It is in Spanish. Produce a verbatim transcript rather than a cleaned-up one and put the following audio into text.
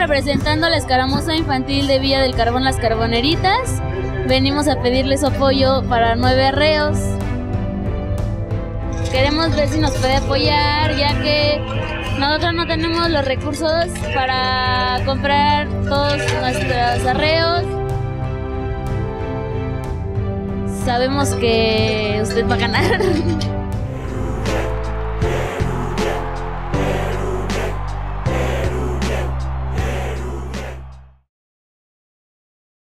representando la escaramuza infantil de Villa del Carbón Las Carboneritas. Venimos a pedirles apoyo para nueve arreos. Queremos ver si nos puede apoyar, ya que nosotros no tenemos los recursos para comprar todos nuestros arreos. Sabemos que usted va a ganar.